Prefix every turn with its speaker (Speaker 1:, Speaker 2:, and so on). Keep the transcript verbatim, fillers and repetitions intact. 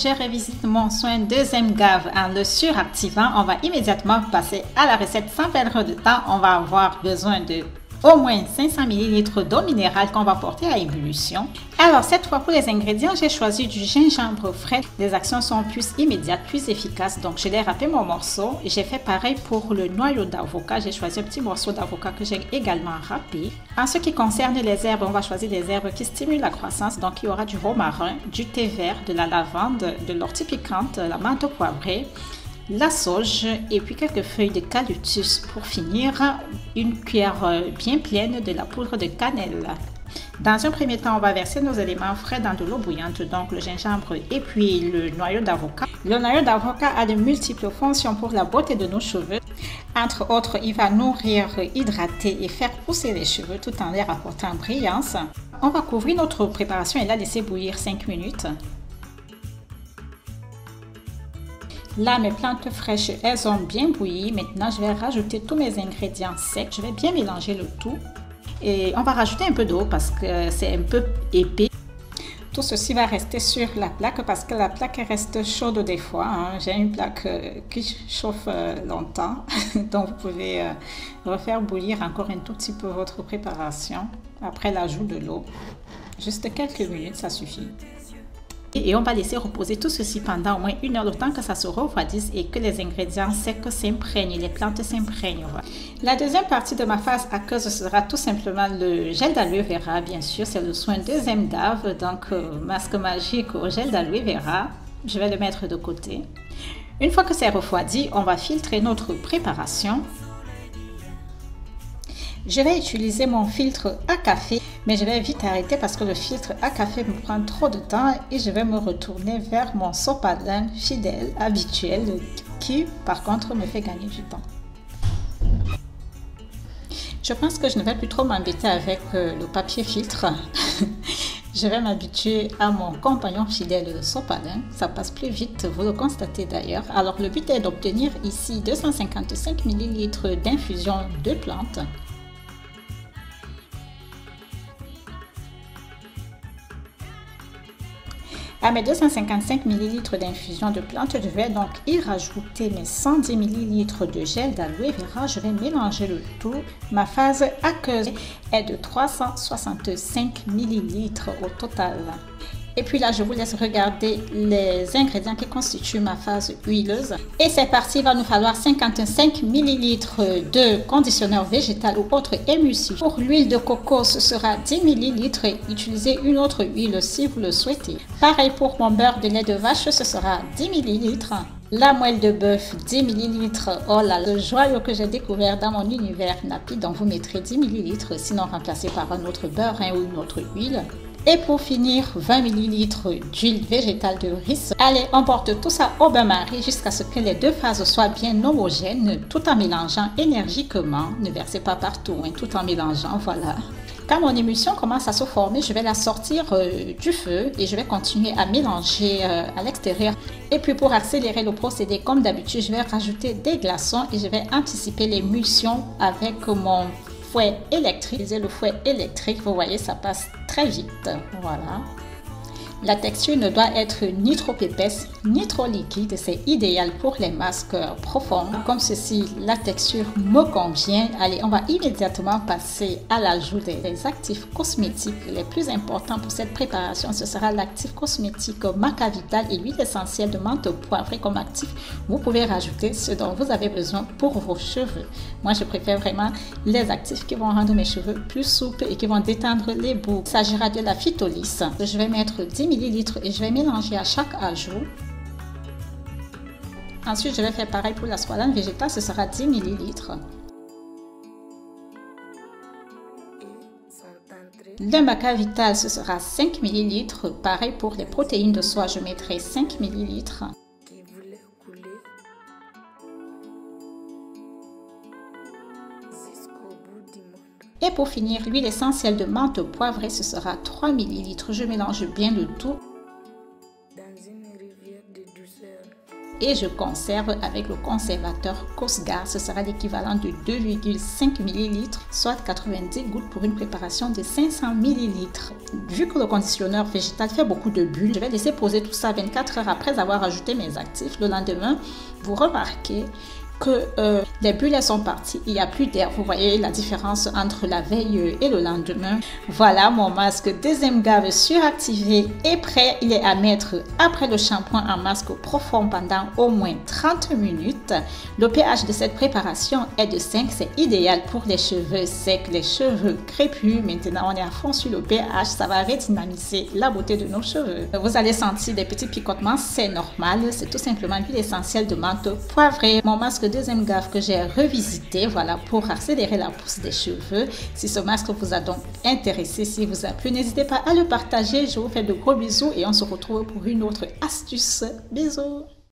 Speaker 1: je revisite mon soin deuxième gave en le suractivant. On va immédiatement passer à la recette sans perdre de temps. On va avoir besoin de au moins cinq cents millilitres d'eau minérale qu'on va porter à ébullition. Alors cette fois pour les ingrédients, j'ai choisi du gingembre frais. Les actions sont plus immédiates, plus efficaces. Donc je l'ai râpé mon morceau. J'ai fait pareil pour le noyau d'avocat. J'ai choisi un petit morceau d'avocat que j'ai également râpé. En ce qui concerne les herbes, on va choisir des herbes qui stimulent la croissance. Donc il y aura du romarin, du thé vert, de la lavande, de l'ortie piquante, la menthe poivrée, la sauge et puis quelques feuilles de calyptus. Pour finir, une cuillère bien pleine de la poudre de cannelle. Dans un premier temps, on va verser nos éléments frais dans de l'eau bouillante, donc le gingembre et puis le noyau d'avocat. Le noyau d'avocat a de multiples fonctions pour la beauté de nos cheveux. Entre autres, il va nourrir, hydrater et faire pousser les cheveux tout en leur apportant brillance. On va couvrir notre préparation et la laisser bouillir cinq minutes. Là, mes plantes fraîches, elles ont bien bouilli. Maintenant, je vais rajouter tous mes ingrédients secs. Je vais bien mélanger le tout. Et on va rajouter un peu d'eau parce que c'est un peu épais. Tout ceci va rester sur la plaque parce que la plaque reste chaude des fois. Hein. J'ai une plaque qui chauffe longtemps. Donc, vous pouvez refaire bouillir encore un tout petit peu votre préparation après l'ajout de l'eau. Juste quelques minutes, ça suffit. Et on va laisser reposer tout ceci pendant au moins une heure, le temps que ça se refroidisse et que les ingrédients secs s'imprègnent, les plantes s'imprègnent. La deuxième partie de ma phase aqueuse sera tout simplement le gel d'aloe vera, bien sûr, c'est le soin deuxième gave, donc euh, masque magique au gel d'aloe vera. Je vais le mettre de côté. Une fois que c'est refroidi, on va filtrer notre préparation. Je vais utiliser mon filtre à café, mais je vais vite arrêter parce que le filtre à café me prend trop de temps et je vais me retourner vers mon sopalin fidèle, habituel, qui par contre me fait gagner du temps. Je pense que je ne vais plus trop m'embêter avec le papier filtre. Je vais m'habituer à mon compagnon fidèle, le sopalin. Ça passe plus vite, vous le constatez d'ailleurs. Alors le but est d'obtenir ici deux cent cinquante-cinq millilitres d'infusion de plantes. À mes deux cent cinquante-cinq millilitres d'infusion de plantes, je vais donc y rajouter mes cent dix millilitres de gel d'aloe vera. Je vais mélanger le tout. Ma phase aqueuse est de trois cent soixante-cinq millilitres au total. Et puis là, je vous laisse regarder les ingrédients qui constituent ma phase huileuse. Et c'est parti, il va nous falloir cinquante-cinq millilitres de conditionneur végétal ou autre émulsif. Pour l'huile de coco, ce sera dix millilitres. Utilisez une autre huile si vous le souhaitez. Pareil pour mon beurre de lait de vache, ce sera dix millilitres. La moelle de bœuf, dix millilitres. Oh là, le joyau que j'ai découvert dans mon univers Napi, donc vous mettrez dix millilitres, sinon remplacé par un autre beurre hein, ou une autre huile. Et pour finir, vingt millilitres d'huile végétale de riz. Allez, on porte tout ça au bain-marie jusqu'à ce que les deux phases soient bien homogènes, tout en mélangeant énergiquement. Ne versez pas partout, hein, tout en mélangeant, voilà. Quand mon émulsion commence à se former, je vais la sortir euh, du feu et je vais continuer à mélanger euh, à l'extérieur. Et puis pour accélérer le procédé, comme d'habitude, je vais rajouter des glaçons et je vais anticiper l'émulsion avec mon fouet électrique. Le fouet électrique, vous voyez, ça passe très vite. Voilà. La texture ne doit être ni trop épaisse ni trop liquide. C'est idéal pour les masques profonds. Comme ceci, la texture me convient. Allez, on va immédiatement passer à l'ajout des actifs cosmétiques. Les plus importants pour cette préparation, ce sera l'actif cosmétique Maca Vital et l'huile essentielle de menthe poivrée comme actif. Vous pouvez rajouter ce dont vous avez besoin pour vos cheveux. Moi, je préfère vraiment les actifs qui vont rendre mes cheveux plus souples et qui vont détendre les boucles. Il s'agira de la phytolyse. Je vais mettre dix millilitres et je vais mélanger à chaque ajout. Ensuite, je vais faire pareil pour la squalane végétale, ce sera dix millilitres. Le Maca Vital, ce sera cinq millilitres. Pareil pour les protéines de soie, je mettrai cinq millilitres. Et pour finir, l'huile essentielle de menthe poivrée, ce sera trois millilitres. Je mélange bien le tout. et je conserve avec le conservateur Cosgar. Ce sera l'équivalent de deux virgule cinq millilitres, soit quatre-vingt-dix gouttes pour une préparation de cinq cents millilitres. Vu que le conditionneur végétal fait beaucoup de bulles, je vais laisser poser tout ça vingt-quatre heures après avoir ajouté mes actifs. Le lendemain, vous remarquez que euh, les bulles elles sont parties, il n'y a plus d'air. Vous voyez la différence entre la veille et le lendemain. Voilà, mon masque deuxième gave suractivé est prêt. Il est à mettre après le shampoing en masque profond pendant au moins trente minutes. Le pH de cette préparation est de cinq, c'est idéal pour les cheveux secs, les cheveux crépus. Maintenant on est à fond sur le pH, ça va redynamiser la beauté de nos cheveux. Vous allez sentir des petits picotements, c'est normal, c'est tout simplement l'huile essentielle de menthe poivrée. Mon masque deuxième gave que j'ai revisité, voilà, pour accélérer la pousse des cheveux. Si ce masque vous a donc intéressé, si vous a plu, n'hésitez pas à le partager. Je vous fais de gros bisous et on se retrouve pour une autre astuce. Bisous.